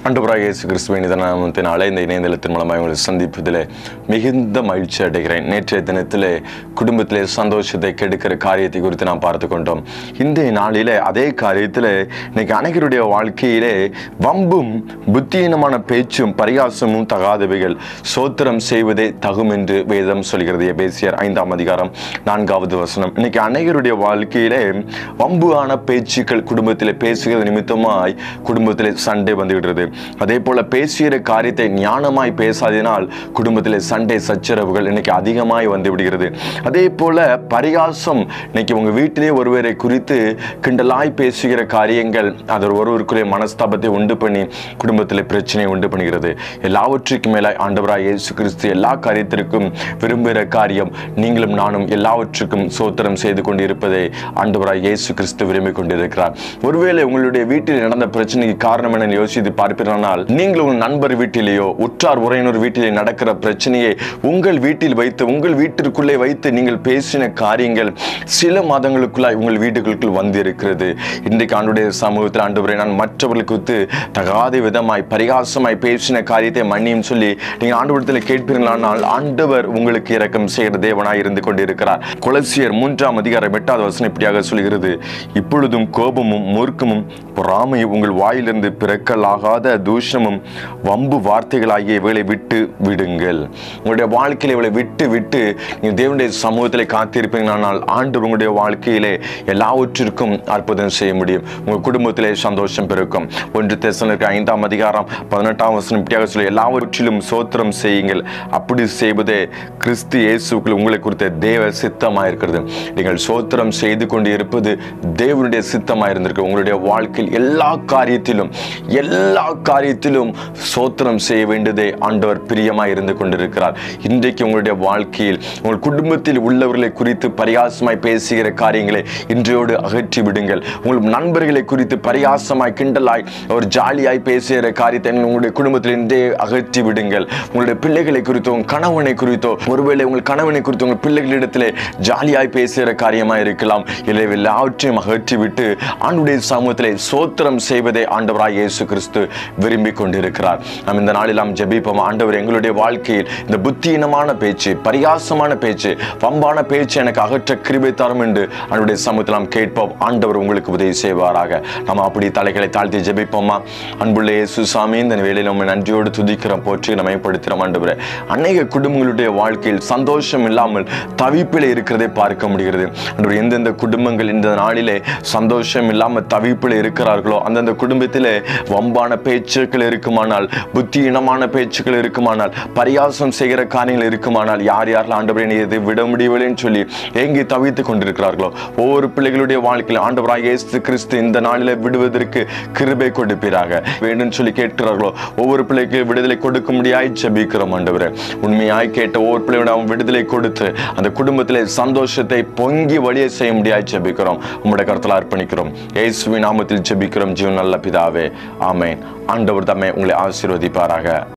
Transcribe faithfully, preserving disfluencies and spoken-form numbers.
ஆண்டவராகிய இயேசு கிறிஸ்துவின் நாமத்தினாலே இந்த இணையதளத்தின் மூலமாக உங்களை சந்திப்பதிலே மிகுந்த மகிழ்ச்சி அடைகிறேன். நேற்றைய தினத்திலே குடும்பத்திலே சந்தோஷத்தை கெடுக்கிற காரியத்தை குறித்து நாம் பார்த்து கொண்டோம். இன்றைய நாளிலே அதே காரியத்தில் இன்னைக்கு அனைவருடைய வாழ்க்கையிலே வம்பும் புத்தியீனமான பேச்சும் பரிகாசமும் தகாதவைகள் சோத்திரம் செய்வதே தகும் என்று வேதம் சொல்கிறது. எபேசியர் ஐந்தாம் அதிகாரம் நான்காவது வசனம். இன்னைக்கு அனைவருடைய வாழ்க்கையிலே வம்புவான பேச்சுக்கள் குடும்பத்திலே பேசுகிறது நிமித்தமாய் குடும்பத்திலே சண்டை வந்துவிடுறது. அதே போல பேசுகிற காரியத்தை ஞானமாய் பேசாததினால் குடும்பத்தில் சண்டை சச்சரவுகள் இன்னைக்கு அதிகமாய் வந்து விடுகிறது. அதே போல பரிகாசம் இன்னைக்கு உங்க வீட்டிலே ஒருவரை குறித்து கிண்டலாய் பேசுகிற காரியங்கள் அது ஒருவருக்குள்ளே மனஸ்தாபத்தை உண்டு பண்ணி குடும்பத்தில் பிரச்சனையை உண்டு பண்ணுகிறது. எல்லாவற்றுக்கும் மேலாய் ஆண்டவராய் இயேசு கிறிஸ்து எல்லா காரியத்திற்கும் விரும்புகிற காரியம் நீங்களும் நானும் எல்லாவற்றுக்கும் சோத்திரம் செய்து கொண்டு இருப்பதை ஆண்டவராய் இயேசு கிறிஸ்து விரும்பி கொண்டிருக்கிறார். ஒருவேளை உங்களுடைய வீட்டில் நடந்த பிரச்சனைக்கு காரணம் என யோசித்து பார்ப்பீர்களானால் நீங்கள் உங்கள் நண்பர் வீட்டிலேயோ உற்றார் உறவினர் வீட்டிலே நடக்கிற பிரச்சனையை உங்கள் வீட்டில் வைத்து உங்கள் வீட்டிற்குள்ளே வைத்து நீங்கள் பேசின காரியங்கள் சில மாதங்களுக்குள்ளாய் உங்கள் வீடுகளுக்குள் வந்து இருக்கிறது. இன்றைக்கு ஆண்டுடைய சமூகத்தில் ஆண்டவரே நான் மற்றவர்களுக்கு குறித்து தகாத விதமாய் பரிகாசமாய் பேசின காரியத்தை மன்னியும் சொல்லி நீங்கள் ஆண்டவரத்தில் கேட்பீர்களானால் ஆண்டவர் உங்களுக்கு இரக்கம் செய்கிற தேவனாய் இருந்து கொண்டிருக்கிறார். கொலோசியர் மூன்றாம் அதிகாரம் எட்டாவது வசனம் இப்படியாக சொல்கிறது, இப்பொழுதும் கோபமும் மூர்க்கமும் பொறாமையும் உங்கள் வாயிலிருந்து பிறக்கலாகாத தூஷணமும் வம்பு வார்த்தைகளாகிய இவளை விட்டு விடுங்கள். உங்களுடைய வாழ்க்கையில இவளை விட்டு விட்டு நீங்கள் தேவனுடைய சமூகத்திலே காத்திருப்பீங்களானால் ஆண்டு உங்களுடைய வாழ்க்கையிலே எல்லாவற்றிற்கும் அற்புதம் செய்ய முடியும். உங்கள் குடும்பத்திலே சந்தோஷம் பெருக்கும். ஒன்று தெசலோனிக்கேயர் ஐந்தாம் அதிகாரம் பதினெட்டாம் வசனம் இப்படியாக சொல்லி எல்லாவற்றிலும் சோத்திரம் செய்யுங்கள், அப்படி செய்வதே கிறிஸ்து இயேசுக்குள் உங்களை குறித்த தேவ சித்தமாக இருக்கிறது. நீங்கள் சோத்திரம் செய்து கொண்டு இருப்பது தேவனுடைய சித்தமாக இருந்திருக்கு. உங்களுடைய வாழ்க்கையில் எல்லா காரியத்திலும் எல்லா காரியத்திலும் சோத்திரம் செய்ய வேண்டியதே ஆண்டவர் பிரியமாய் இருந்து கொண்டிருக்கிறார். இன்றைக்கு உங்களுடைய வாழ்க்கையில் உங்கள் குடும்பத்தில் உள்ளவர்களை குறித்து பரிகாசமாய் பேசுகிற காரியங்களை இன்றையோடு அகற்றி விடுங்கள். உங்கள் நண்பர்களை குறித்து பரிகாசமாய் கிண்டலாய் ஒரு ஜாலியாய் பேசுகிற காரியத்தை உங்களுடைய குடும்பத்தில் இன்றே அகற்றி விடுங்கள். உங்களுடைய பிள்ளைகளை குறித்தோ உங்கள் கணவனை குறித்தோ ஒருவேளை உங்கள் கணவனை குறித்து உங்கள் பிள்ளைகளிடத்திலே ஜாலியாய் பேசுகிற காரியமாக இருக்கலாம். இல்லை எல்லாவற்றையும் அகற்றிவிட்டு ஆண்டுடைய சமூகத்திலே சோத்திரம் செய்வதை ஆண்டவராய் இயேசு கிறிஸ்து விரும்பி கொண்டிருக்கிறார். நாம் இந்த நாளில் நாம் ஜெபிப்போம். ஆண்டவர் எங்களுடைய வாழ்க்கையில் இந்த புத்தியீனமான பேச்சு பரிகாசமான பேச்சு வம்பான பேச்சு எனக்கு அகற்ற கிருபை தரும் என்று ஆண்டவருடைய சமூகத்தில் நாம் கேட்போம். ஆண்டவர் உங்களுக்கு உதவி செய்வாராக. நாம் அப்படி தலைகளை தாழ்த்தி ஜெபிப்போமா? அன்புள்ள இயேசு சாமி, இந்த வேளையில் நம்ம நன்றியோடு துதிக்கிறோம், போற்றி நம்மைப்படுத்துகிறோம். ஆண்டவரே, அநேக குடும்பங்களுடைய வாழ்க்கையில் சந்தோஷம் இல்லாமல் தவிப்பில் இருக்கிறதை பார்க்க முடிகிறது. ஆண்டவர், எந்தெந்த குடும்பங்கள் இந்த நாளிலே சந்தோஷம் இல்லாமல் தவிப்பில் இருக்கிறார்களோ அந்தந்த குடும்பத்திலே வம்பான பேச்சுக்கள் இருக்குமானால் புத்தியீனமான பேச்சுக்கள் இருக்குமானால் பரியாசம் செய்கிற காரியங்கள் இருக்குமானால் யார் யாரெல்லாம் ஆண்டவரே இதை விட முடியவில்லைன்னு சொல்லி ஏங்கி தவித்துக் கொண்டிருக்கிறார்களோ ஒவ்வொரு பிள்ளைகளுடைய வாழ்க்கையில் ஆண்டவராய் இயேசு கிறிஸ்து இந்த நாளிலே விடுவதற்கு கிருபை கொடுப்பீராக வேண்டும் சொல்லி கேட்கிறார்களோ ஒவ்வொரு பிள்ளைக்கு விடுதலை கொடுக்க முடியாய் ஜெபிக்கிறோம். ஆண்டவரே, உண்மையாய் கேட்ட ஒவ்வொரு பிள்ளையோட அவன் விடுதலை கொடுத்து அந்த குடும்பத்திலே சந்தோஷத்தை பொங்கி வழியை செய்ய முடியாய் ஜெபிக்கிறோம். உம்முடைய கருத்தில் அர்ப்பணிக்கிறோம். இயேசுவின் நாமத்தில் ஜெபிக்கிறோம் ஜீவன் நல்ல பிதாவே, ஆமென். ஆண்டவர் தம்மை உங்களை ஆசீர்வதிப்பாராக.